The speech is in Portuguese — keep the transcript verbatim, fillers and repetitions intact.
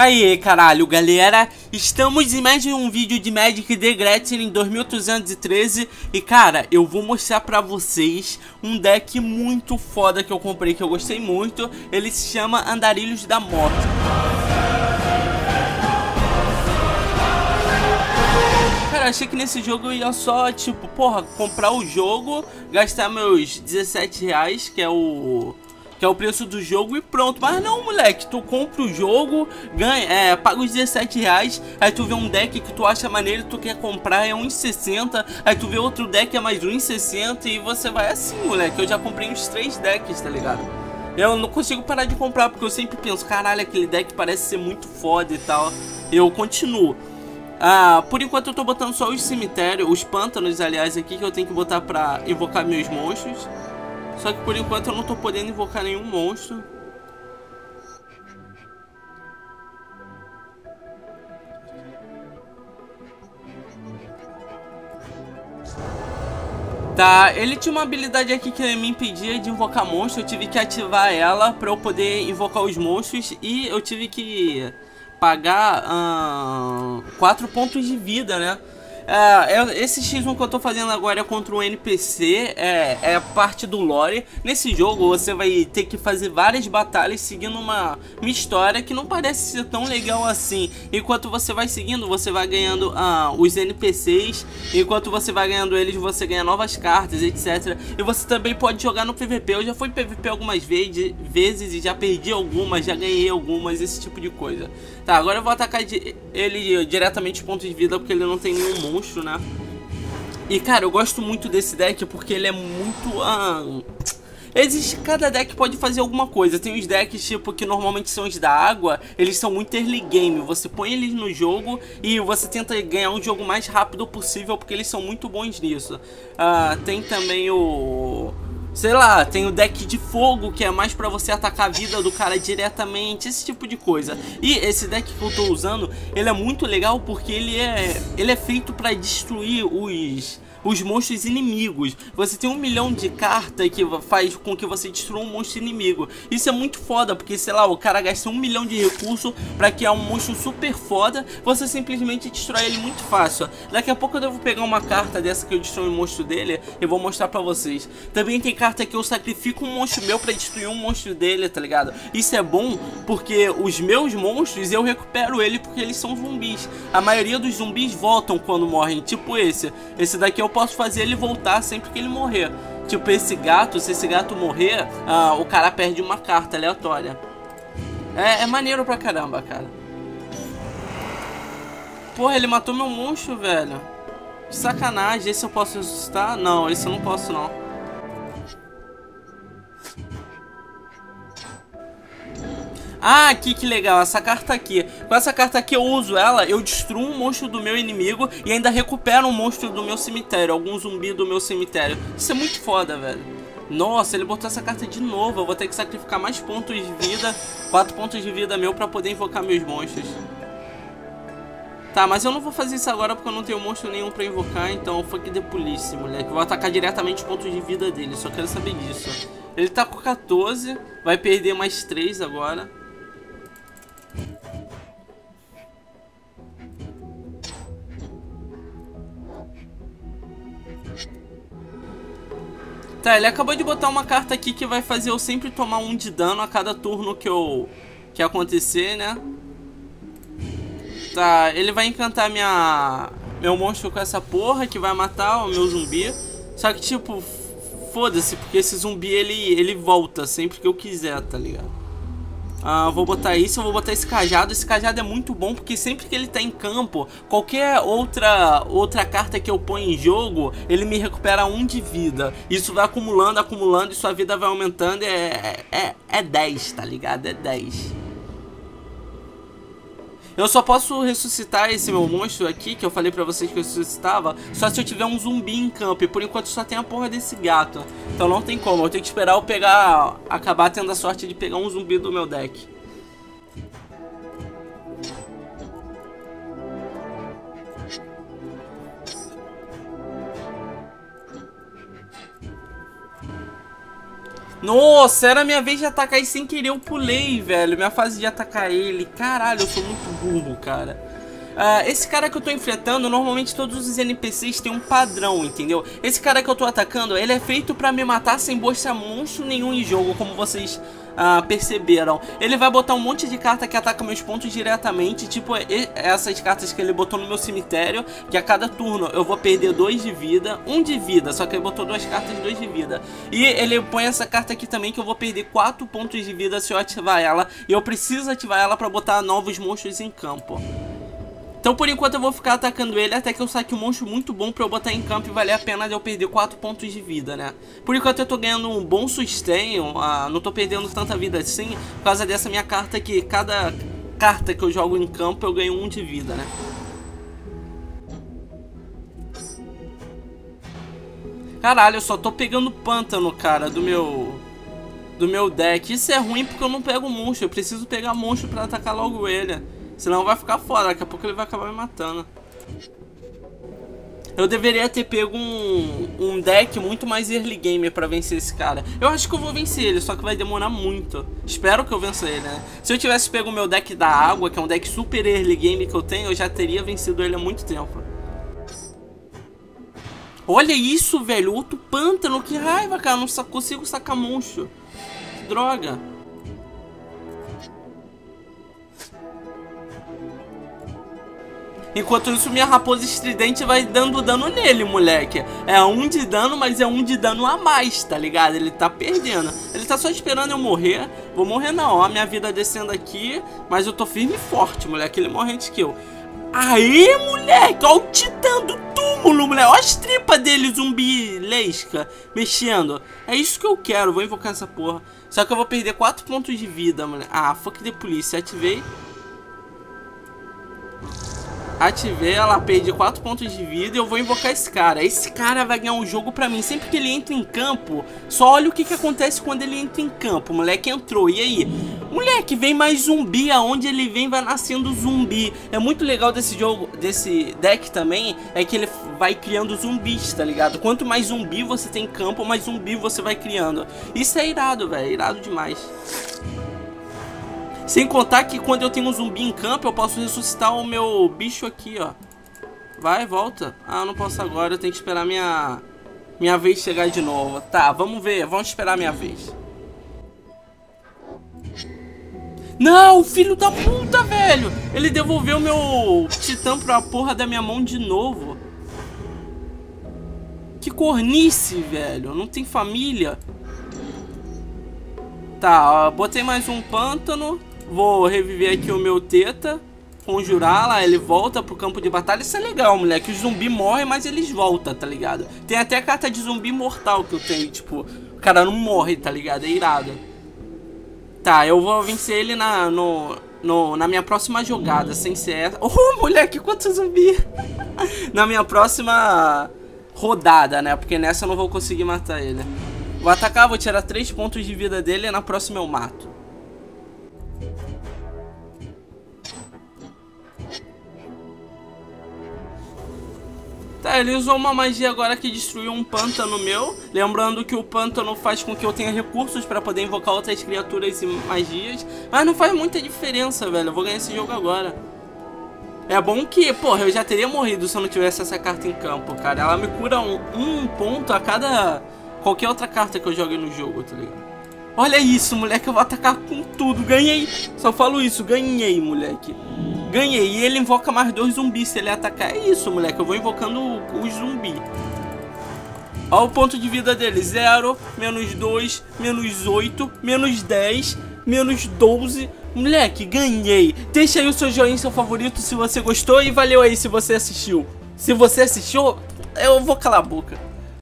Aí, caralho, galera, estamos em mais um vídeo de Magic the Gathering dois mil trezentos e treze. E, cara, eu vou mostrar pra vocês um deck muito foda que eu comprei, que eu gostei muito. Ele se chama Andarilhos da Morte. Cara, achei que nesse jogo eu ia só, tipo, porra, comprar o jogo, gastar meus dezessete reais, que é o... que é o preço do jogo, e pronto. Mas não, moleque, tu compra o jogo, ganha, é, paga os dezessete reais, aí tu vê um deck que tu acha maneiro, tu quer comprar, é um e sessenta, aí tu vê outro deck é mais um e sessenta, e você vai assim, moleque. Eu já comprei uns três decks, tá ligado? Eu não consigo parar de comprar, porque eu sempre penso, caralho, aquele deck parece ser muito foda e tal. Eu continuo. Ah, por enquanto eu tô botando só os cemitérios, os pântanos, aliás, aqui, que eu tenho que botar pra invocar meus monstros. Só que por enquanto eu não tô podendo invocar nenhum monstro. Tá, ele tinha uma habilidade aqui que me impedia de invocar monstro. Eu tive que ativar ela pra eu poder invocar os monstros. E eu tive que pagar hum, quatro pontos de vida, né? É, esse xis um que eu tô fazendo agora é contra um N P C, é, é parte do lore. Nesse jogo você vai ter que fazer várias batalhas seguindo uma, uma história que não parece ser tão legal assim. Enquanto você vai seguindo, você vai ganhando ah, os N P Cs. Enquanto você vai ganhando eles, você ganha novas cartas, etcétera. E você também pode jogar no P V P. Eu já fui P V P algumas vezes, vezes e já perdi algumas, já ganhei algumas, esse tipo de coisa. Tá, agora eu vou atacar ele diretamente pontos de vida, porque ele não tem nenhum monstro, né? E, cara, eu gosto muito desse deck porque ele é muito... Ah, existe, cada deck pode fazer alguma coisa. Tem os decks, tipo, que normalmente são os da água. Eles são muito early game. Você põe eles no jogo e você tenta ganhar um jogo mais rápido possível, porque eles são muito bons nisso. Ah, tem também o... sei lá, tem o deck de fogo, que é mais pra você atacar a vida do cara diretamente, esse tipo de coisa. E esse deck que eu tô usando, ele é muito legal porque ele é, ele é feito pra destruir os... os monstros inimigos. Você tem um milhão de cartas que faz com que você destrua um monstro inimigo. Isso é muito foda, porque, sei lá, o cara gasta um milhão de recursos pra criar um monstro super foda. Você simplesmente destrói ele muito fácil. Daqui a pouco eu devo pegar uma carta dessa que eu destruo o monstro dele e vou mostrar pra vocês. Também tem carta que eu sacrifico um monstro meu pra destruir um monstro dele, tá ligado? Isso é bom porque os meus monstros eu recupero ele porque eles são zumbis. A maioria dos zumbis voltam quando morrem, tipo esse. Esse daqui eu posso fazer ele voltar sempre que ele morrer. Tipo esse gato, se esse gato morrer, ah, o cara perde uma carta aleatória. É, é maneiro pra caramba, cara. Porra, ele matou meu monstro, velho. Que sacanagem. Esse eu posso ressuscitar? Não, esse eu não posso, não. Ah, aqui que legal, essa carta aqui. Com essa carta aqui eu uso ela, eu destruo um monstro do meu inimigo e ainda recupero um monstro do meu cemitério, algum zumbi do meu cemitério. Isso é muito foda, velho. Nossa, ele botou essa carta de novo. Eu vou ter que sacrificar mais pontos de vida, quatro pontos de vida meu pra poder invocar meus monstros. Tá, mas eu não vou fazer isso agora porque eu não tenho monstro nenhum pra invocar. Então fuck the police, moleque. Eu vou atacar diretamente os pontos de vida dele, só quero saber disso. Ele tá com quatorze, vai perder mais três agora. Tá, ele acabou de botar uma carta aqui que vai fazer eu sempre tomar um de dano a cada turno que eu... que acontecer, né? Tá, ele vai encantar minha... meu monstro com essa porra, que vai matar o meu zumbi. Só que, tipo, foda-se, porque esse zumbi, ele, ele volta sempre que eu quiser, tá ligado? Ah, vou botar isso, eu vou botar esse cajado. Esse cajado é muito bom porque sempre que ele tá em campo, qualquer outra outra carta que eu ponho em jogo, ele me recupera um de vida. Isso vai acumulando, acumulando e sua vida vai aumentando. É, é, é dez, tá ligado? É dez. Eu só posso ressuscitar esse meu monstro aqui, que eu falei pra vocês que eu ressuscitava, só se eu tiver um zumbi em campo. E por enquanto só tem a porra desse gato. Então não tem como, eu tenho que esperar eu pegar... acabar tendo a sorte de pegar um zumbi do meu deck. Nossa, era minha vez de atacar e sem querer eu pulei, velho. Minha fase de atacar ele. Caralho, eu sou muito burro, cara. Uh, esse cara que eu tô enfrentando, normalmente todos os N P Cs têm um padrão, entendeu? Esse cara que eu tô atacando, ele é feito pra me matar sem botar monstro nenhum em jogo, como vocês uh, perceberam. Ele vai botar um monte de carta que ataca meus pontos diretamente, tipo essas cartas que ele botou no meu cemitério, que a cada turno eu vou perder dois de vida, um de vida, só que ele botou duas cartas de dois de vida. E ele põe essa carta aqui também, que eu vou perder quatro pontos de vida se eu ativar ela, e eu preciso ativar ela pra botar novos monstros em campo. Então por enquanto eu vou ficar atacando ele até que eu saque um monstro muito bom pra eu botar em campo e valer a pena de eu perder quatro pontos de vida, né? Por enquanto eu tô ganhando um bom sustain, uh, não tô perdendo tanta vida assim, por causa dessa minha carta aqui. Cada carta que eu jogo em campo eu ganho um de vida, né? Caralho, eu só tô pegando pântano, cara, do meu... do meu deck. Isso é ruim porque eu não pego monstro, eu preciso pegar monstro pra atacar logo ele. Senão vai ficar fora, daqui a pouco ele vai acabar me matando. Eu deveria ter pego um, um deck muito mais early game pra vencer esse cara. Eu acho que eu vou vencer ele, só que vai demorar muito. Espero que eu vença ele, né? Se eu tivesse pego o meu deck da água, que é um deck super early game que eu tenho, eu já teria vencido ele há muito tempo. Olha isso, velho. Outro pântano. Que raiva, cara. Eu não consigo sacar monstro. Que droga. Enquanto isso, minha raposa estridente vai dando dano nele, moleque. É um de dano, mas é um de dano a mais, tá ligado? Ele tá perdendo. Ele tá só esperando eu morrer. Vou morrer não, ó. Minha vida descendo aqui. Mas eu tô firme e forte, moleque. Ele morre antes que eu. Aê, moleque. Ó o titã do túmulo, moleque. Ó as tripas dele, zumbi lesca, mexendo. É isso que eu quero. Vou invocar essa porra. Só que eu vou perder quatro pontos de vida, moleque. Ah, fuck de polícia. Ativei. Ativei, ela perde quatro pontos de vida e eu vou invocar esse cara. Esse cara vai ganhar um jogo pra mim. Sempre que ele entra em campo, só olha o que, que acontece quando ele entra em campo. O moleque entrou, e aí? Moleque, vem mais zumbi. Aonde ele vem vai nascendo zumbi. É muito legal desse jogo, desse deck também, é que ele vai criando zumbis, tá ligado? Quanto mais zumbi você tem em campo, mais zumbi você vai criando. Isso é irado, velho, irado demais. Sem contar que quando eu tenho um zumbi em campo, eu posso ressuscitar o meu bicho aqui, ó. Vai, volta. Ah, eu não posso agora, eu tenho que esperar minha, minha vez chegar de novo. Tá, vamos ver, vamos esperar minha vez. Não, filho da puta, velho. Ele devolveu meu titã pra porra da minha mão de novo. Que cornice, velho. Não tem família. Tá, ó, botei mais um pântano. Vou reviver aqui o meu teta, conjurar lá, ele volta pro campo de batalha. Isso é legal, moleque. Os zumbis morrem, mas eles voltam, tá ligado? Tem até a carta de zumbi mortal que eu tenho, tipo, o cara não morre, tá ligado? É irado. Tá, eu vou vencer ele na, no, no, na minha próxima jogada, sem ser essa. Oh, moleque, quanto zumbi! Na minha próxima rodada, né? Porque nessa eu não vou conseguir matar ele. Vou atacar, vou tirar três pontos de vida dele e na próxima eu mato. Tá, ele usou uma magia agora que destruiu um pântano meu. Lembrando que o pântano faz com que eu tenha recursos pra poder invocar outras criaturas e magias. Mas não faz muita diferença, velho. Eu vou ganhar esse jogo agora. É bom que, porra, eu já teria morrido se eu não tivesse essa carta em campo, cara. Ela me cura um, um ponto a cada... qualquer outra carta que eu jogue no jogo, tá ligado? Olha isso, moleque, eu vou atacar com tudo. Ganhei, só falo isso, ganhei, moleque. Ganhei, e ele invoca mais dois zumbis se ele atacar. É isso, moleque, eu vou invocando os zumbis. Olha o ponto de vida dele, zero, menos dois, menos oito, menos dez, menos doze. Moleque, ganhei. Deixa aí o seu joinha, seu favorito se você gostou, e valeu aí se você assistiu. Se você assistiu, eu vou calar a boca.